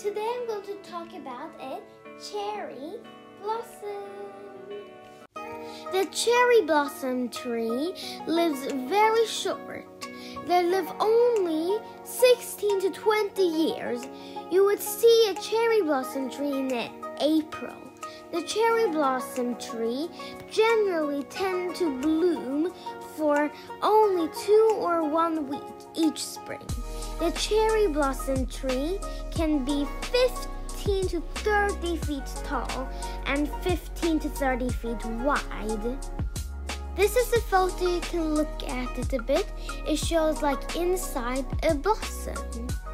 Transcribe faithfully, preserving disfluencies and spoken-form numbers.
Today I'm going to talk about a cherry blossom. The cherry blossom tree lives very short. They live only sixteen to twenty years. You would see a cherry blossom tree in April. The cherry blossom tree generally tend to bloom for only two or one week each spring. The cherry blossom tree can be fifteen to thirty feet tall and fifteen to thirty feet wide. This is a photo. You can look at it a bit. It shows like inside a blossom.